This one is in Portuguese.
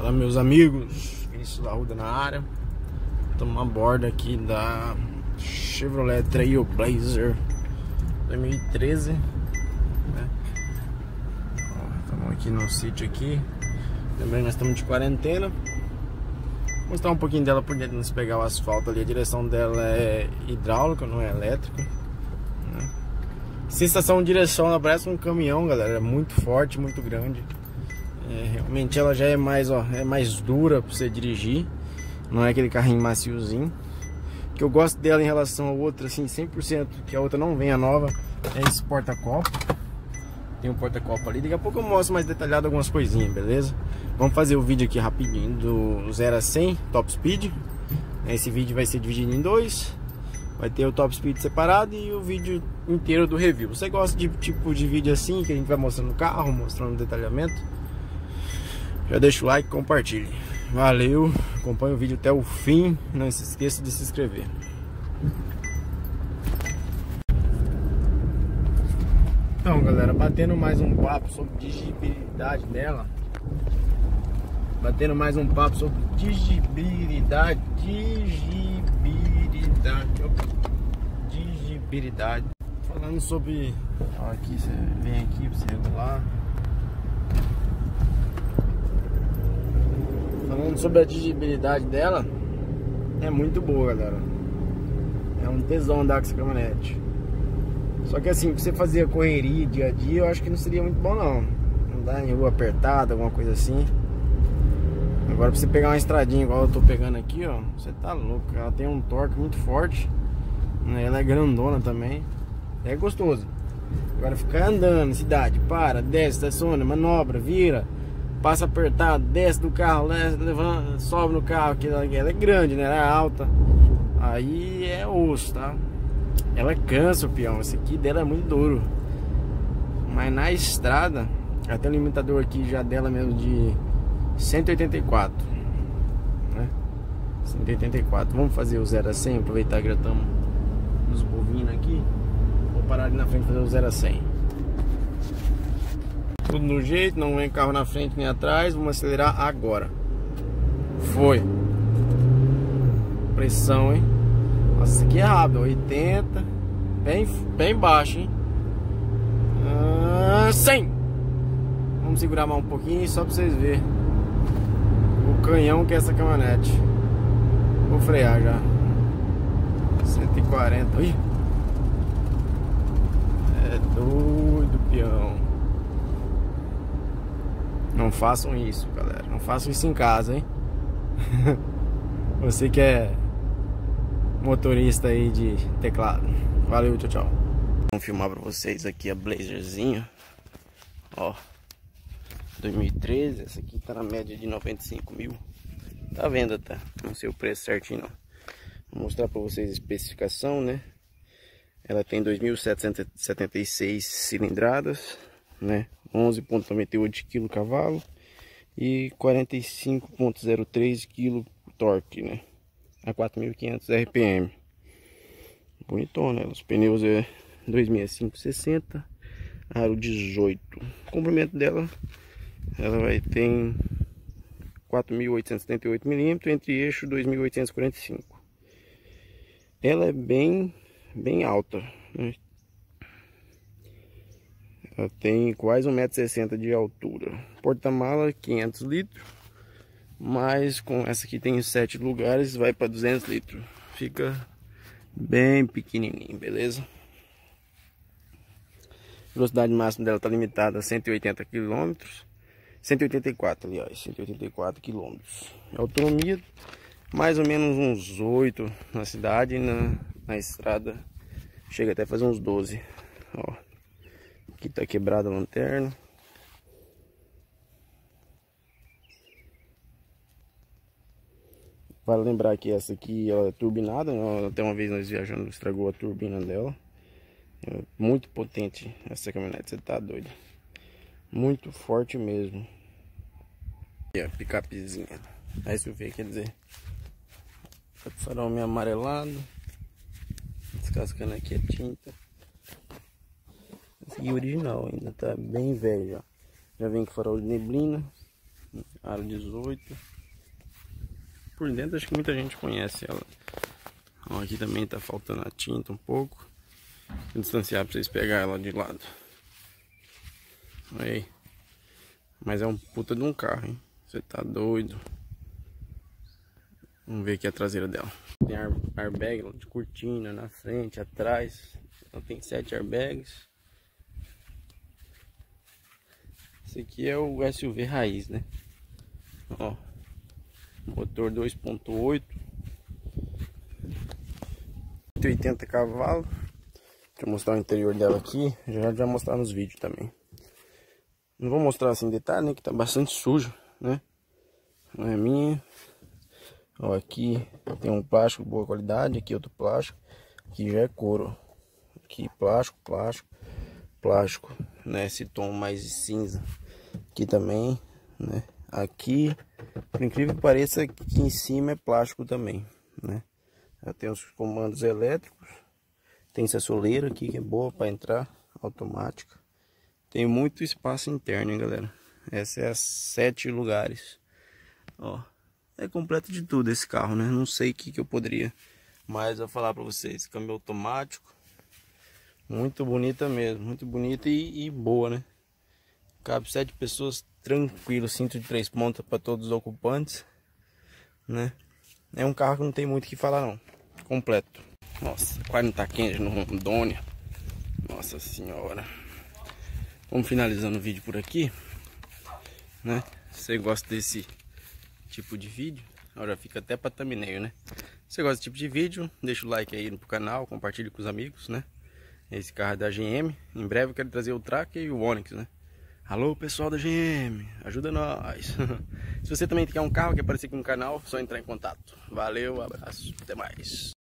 Fala, meus amigos, Vinícius Arruda na área. Estamos a bordo aqui da Chevrolet Trailblazer 2013, né? Estamos aqui no sítio aqui. Lembrando que nós estamos de quarentena. Vou mostrar um pouquinho dela por dentro, não se pegar o asfalto ali. A direção dela é hidráulica, não é elétrica, né? Sensação de direção, ela parece um caminhão, galera. É muito forte, muito grande. Realmente ela já é mais, é mais dura para você dirigir. Não é aquele carrinho maciozinho. O que eu gosto dela em relação a outra, assim, 100%, que a outra não vem, a nova, é esse porta-copo. Tem um porta-copo ali. Daqui a pouco eu mostro mais detalhado algumas coisinhas, beleza? Vamos fazer o vídeo aqui rapidinho do 0 a 100 top speed. Esse vídeo vai ser dividido em dois. Vai ter o top speed separado e o vídeo inteiro do review. Você gosta de tipo de vídeo assim, que a gente vai mostrando o carro, mostrando o detalhamento? Já deixa o like e compartilhe. Valeu, acompanhe o vídeo até o fim. Não se esqueça de se inscrever. Então, galera, batendo mais um papo sobre dirigibilidade dela. Digibilidade. Falando sobre... Ó, aqui você vem aqui para você regular. Falando sobre a dirigibilidade dela, é muito boa, galera. É um tesão andar com essa caminhonete. Só que assim, pra você fazer a correria dia a dia, eu acho que não seria muito bom não. Andar em rua apertada, alguma coisa assim. Agora pra você pegar uma estradinha igual eu tô pegando aqui, ó, você tá louco. Ela tem um torque muito forte, né? Ela é grandona também. É gostoso. Agora ficar andando em cidade, para, desce, estaciona, manobra, vira, passa apertado, desce do carro, levanta, sobe no carro, que ela é grande, né? Ela é alta. Aí é osso, tá? Ela cansa o peão. Esse aqui dela é muito duro. Mas na estrada, ela tem um limitador aqui já dela mesmo de 184, né? 184. Vamos fazer o 0 a 100. Aproveitar que já estamos nos bovinos aqui. Vou parar ali na frente e fazer o 0 a 100. Tudo no jeito, não vem carro na frente nem atrás. Vamos acelerar agora. Foi. Pressão, hein? Nossa, isso aqui é rápido. 80. Bem baixo, hein? 100. Vamos segurar mais um pouquinho só pra vocês verem o canhão que é essa caminhonete. Vou frear já. 140. Ih. É doido, peão. Não façam isso, galera. Não façam isso em casa, hein? Você que é motorista aí de teclado. Valeu, tchau, tchau. Vamos filmar pra vocês aqui a Blazerzinho. Ó, 2013. Essa aqui tá na média de 95 mil. Tá à venda, tá? Não sei o preço certinho, não. Vou mostrar pra vocês a especificação, né? Ela tem 2.776 cilindradas, né? 11,98 kg e 45,03 kg torque, né? A 4.500 RPM. Bonitona, os pneus é 265/60, aro 18. O comprimento dela, ela vai ter 4.878 milímetros, entre eixo 2.845. Ela é bem alta, né? Ela tem quase 1,60 m de altura. Porta-mala 500 litros. Mas com essa aqui tem 7 lugares, vai para 200 litros. Fica bem pequenininho, beleza? A velocidade máxima dela está limitada a 180 km. 184, aliás, 184 km. Autonomia mais ou menos uns 8 na cidade, e na estrada chega até a fazer uns 12. Ó. Aqui tá quebrada a lanterna. Vale lembrar que essa aqui ela é turbinada, né? Até uma vez nós viajando estragou a turbina dela. É muito potente essa caminhonete, você tá doido. Muito forte mesmo. E a picapezinha. Aí se eu ver, quer dizer, o farol meio amarelado. Descascando aqui a tinta. Esse aqui é original, ainda tá bem velho já. Já vem com farol de neblina. Aro 18. Por dentro acho que muita gente conhece ela. Ó, aqui também tá faltando a tinta um pouco. Vou distanciar pra vocês pegarem ela de lado. Aí. Mas é um puta de um carro, hein? Você tá doido. Vamos ver aqui a traseira dela. Tem airbag de cortina na frente, atrás. Ela tem 7 airbags. Esse aqui é o SUV raiz, né? Ó, motor 2.8, 180 cavalos. Deixa eu mostrar o interior dela aqui. Já vai mostrar nos vídeos também. Não vou mostrar assim em detalhe, né? Que tá bastante sujo, né? Não é minha. Ó, aqui tem um plástico de boa qualidade. Aqui outro plástico. Aqui já é couro. Aqui plástico, né? Esse tom mais cinza. Aqui também, né? Aqui, por incrível que pareça, aqui em cima é plástico também, né? Já tem os comandos elétricos. Tem essa soleira aqui que é boa para entrar, automática. Tem muito espaço interno, hein, galera? Essa é a 7 lugares. Ó, é completo de tudo esse carro, né? Não sei o que eu poderia mais a falar para vocês. Câmbio automático. Muito bonita mesmo, muito bonita e boa, né? Cabe 7 pessoas tranquilo, cinto de 3 pontas para todos os ocupantes, né? É um carro que não tem muito o que falar não, completo. Nossa, quase não tá quente no Rondônia. Nossa senhora. Vamos finalizando o vídeo por aqui, né? Se você gosta desse tipo de vídeo, agora fica até para thumbnail, né? Se você gosta desse tipo de vídeo, deixa o like aí no canal, compartilhe com os amigos, né? Esse carro é da GM. Em breve eu quero trazer o Tracker e o Onix, né? Alô, pessoal da GM, ajuda nós. Se você também quer um carro, quer aparecer aqui no canal, é só entrar em contato. Valeu, abraço, até mais.